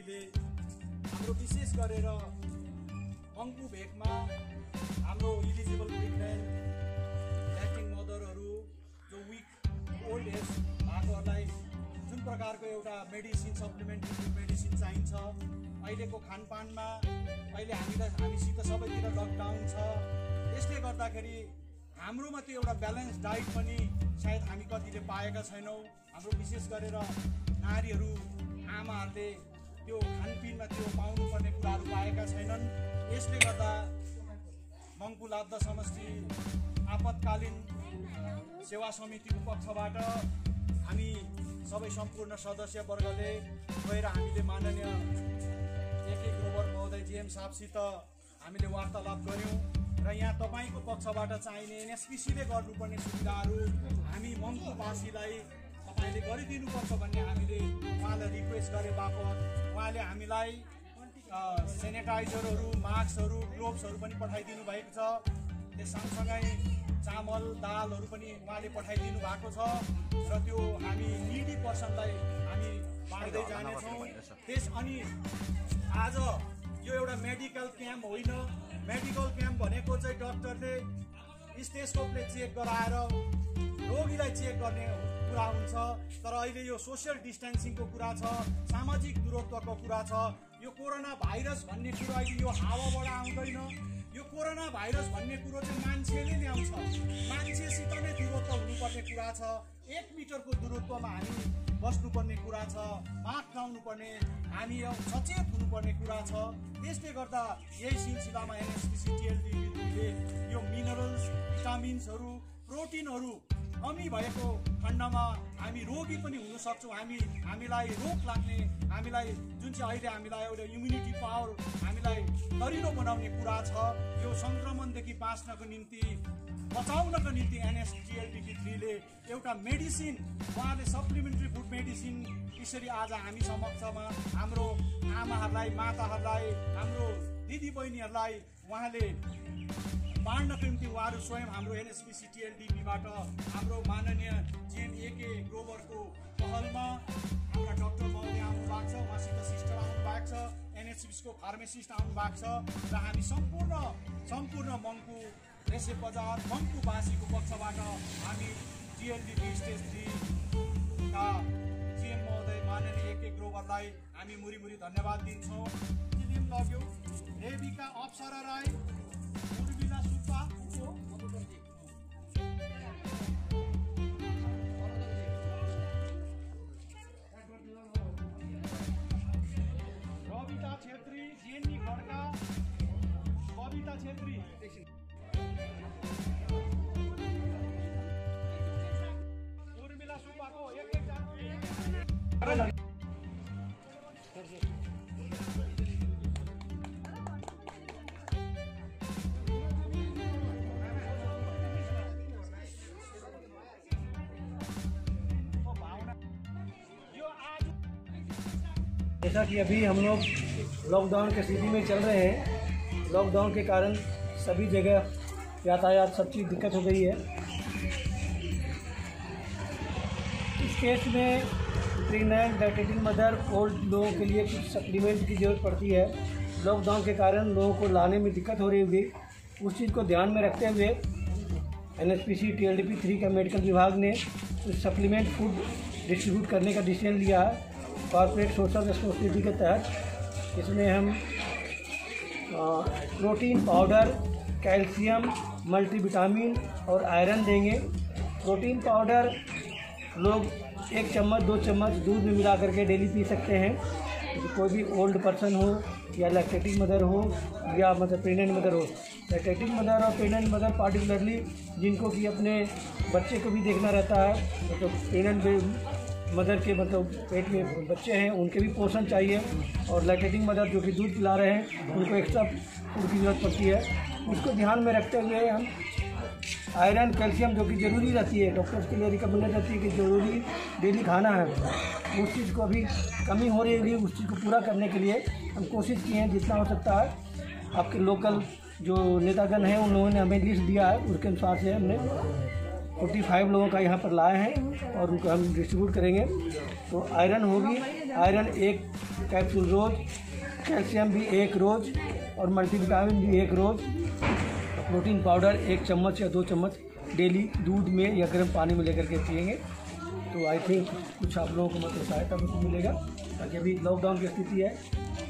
हामीले हाम्रो विशेष गरेर मङ्पु भेकमा हाम्रो इलिजिबल प्रेग्नेन्ट ल्याक्टिङ मदरहरू जो विक ओल्ड एज भएकोहरूलाई जुन प्रकारको एउटा मेडिसिन सप्लिमेन्ट्री मेडिसिन चाहिन्छ। अहिलेको खानपानमा अहिले हामीसित सबैतिर लकडाउन छ, यसले गर्दाखेरि हाम्रोमा त्यो एउटा ब्यालेन्स डाइट पनि सायद हामी कतिले पाएका छैनौँ। हाम्रो विशेष गरेर नारीहरू आमाहरूले त्यो खानपिनमा त्यो पाउनुपर्ने कुराहरू पाएका छैनन्। यसले गर्दा मङ्पु लाद्दा समष्टि आपतकालीन सेवा समितिको पक्षबाट हामी सबै सम्पूर्ण सदस्यवर्गले गएर हामीले माननीय एके ग्रोवर महोदय जीएम साहबसित हामीले वार्तालाप गऱ्यौँ र यहाँ तपाईँको पक्षबाट चाहिने एनएसपिसीले गर्नुपर्ने सुविधाहरू हामी मङ्पुवासीलाई तपाईँले गरिदिनुपर्छ भन्ने हामीले उहाँलाई रिक्वेस्ट गरे बापत उहाँले हामीलाई सेनिटाइजरहरू, मास्कहरू, ग्लोभ्सहरू पनि पठाइदिनु भएको छ। त्यस सँगसँगै चामल दालहरू पनि उहाँले पठाइदिनु भएको छ र त्यो हामी निडी पर्सनलाई हामी बाँड्दै जानेछौँ। अनि आज यो एउटा मेडिकल क्याम्प होइन, मेडिकल क्याम्प भनेको चाहिँ डक्टरले स्टेथोस्कोपले चेक गराएर रोगीलाई चेक गर्ने कुरा हुन्छ, तर अहिले यो सोसियल डिस्टेन्सिङको कुरा छ, सामाजिक दूरत्वको कुरा छ। यो कोरोना भाइरस भन्ने कुरो अहिले यो हावाबाट आउँदैन, यो कोरोना भाइरस भन्ने कुरो चाहिँ मान्छेले ल्याउँछ, मान्छेसित नै दूरत्व हुनुपर्ने कुरा छ। 1 मिटरको दूरत्वमा हामी बस्नुपर्ने कुरा छ, मास्क लाउनुपर्ने, हामी सचेत हुनुपर्ने कुरा छ। त्यसले गर्दा यही सिलसिलामा एनएसपिसी टिएलडीले यो मिनरल्स, भिटामिन्सहरू, प्रोटिनहरू कमी भएको खण्डमा हामी रोगी पनि हुन सक्छौँ। हामीलाई रोग लाग्ने, हामीलाई जुन चाहिँ अहिले हामीलाई एउटा इम्युनिटी पावर हामीलाई दरिलो बनाउने कुरा छ, यो सङ्क्रमणदेखि बाँच्नको निम्ति बचाउनको निम्ति एनएसटिएलडी3ले एउटा मेडिसिन उहाँले सप्लिमेन्ट्री फुड मेडिसिन यसरी आज हामी समक्षमा हाम्रो आमाहरूलाई, माताहरूलाई, हाम्रो दिदीबहिनीहरूलाई उहाँले बाँड्नको निम्ति उहाँहरू स्वयं हाम्रो एनएसपिसी टिएलडीबाट हाम्रो माननीय जीएम एके ग्रोवरको पहलमा हाम्रा डाक्टर महोदय आउनु भएको छ, उहाँसित सिस्टर आउनु भएको छ, एनएसपिसीको फार्मेसिस्ट आउनु भएको छ र हामी सम्पूर्ण मङ्पु रेसेप बजार मङ्पुवासीको पक्षबाट हामी टिएलडी स्टेज 3 का जीएम महोदय माननीय एके ग्रोवरलाई हामी मुरी धन्यवाद दिन्छौँ। लग्यो रेबिका अप्सरा राई, उर्मिला सुब्बा, रविता छेत्री, जेनी खड्का, बबिता छेत्री, उर्मिला सुब्बाको एक जैसा कि अभी हम लोग लॉकडाउन के स्थिति में चल रहे हैं, लॉकडाउन के कारण सभी जगह यातायात सब चीज़ दिक्कत हो गई है। इस केस में प्रेग्नेंट, लैक्टेटिंग मदर, ओल्ड लोगों के लिए कुछ सप्लीमेंट की ज़रूरत पड़ती है। लॉकडाउन के कारण लोगों को लाने में दिक्कत हो रही होगी, उस चीज़ को ध्यान में रखते हुए एनएसपीसी टीएलडीपी3 का मेडिकल विभाग ने कुछ सप्लीमेंट फूड डिस्ट्रीब्यूट करने का डिसीजन लिया है कॉर्पोरेट सोशल रिस्पॉन्सिबिलिटी के तहत। इसमें हम प्रोटीन पाउडर, कैल्शियम, मल्टीविटामिन और आयरन देंगे। प्रोटीन पाउडर लोग 1 चम्मच 2 चम्मच दूध में मिला करके डेली पी सकते हैं। तो कोई भी ओल्ड पर्सन हो या लैक्टेटिंग मदर हो या मतलब प्रेग्नेंट मदर हो, लैक्टेटिंग मदर और प्रेग्नेंट मदर पार्टिकुलरली जिनको कि अपने बच्चे को भी देखना रहता है, तो प्रेग्नेंट मदर के मतलब पेट में बच्चे हैं उनके भी पोषण चाहिए, और लैक्टेटिंग मदर जो कि दूध पिला रहे हैं उनको एक्स्ट्रा फूड की ज़रूरत पड़ती है। उसको ध्यान में रखते हुए हम आयरन, कैल्शियम जो कि ज़रूरी रहती है, डॉक्टर्स के लिए रिकमेंडेड रहती है कि ज़रूरी डेली खाना है, उस चीज़ को अभी कमी हो रही है, उस चीज़ को पूरा करने के लिए हम कोशिश किए हैं जितना हो सकता है। आपके लोकल जो नेतागण हैं उन लोगों ने हमें लिस्ट दिया है, उसके अनुसार से हमने 45 लोगों का यहाँ पर लाए हैं और उनको हम डिस्ट्रीब्यूट करेंगे। तो आयरन होगी, आयरन 1 कैप्सूल रोज़, कैल्शियम भी 1 रोज़ और मल्टीविटामिन भी 1 रोज़, प्रोटीन पाउडर 1 चम्मच या 2 चम्मच डेली दूध में या गर्म पानी में लेकर के पिएंगे। तो आई थिंक कुछ आप लोगों को मतलब सहायता मिलेगा, ताकि अभी लॉकडाउन की स्थिति है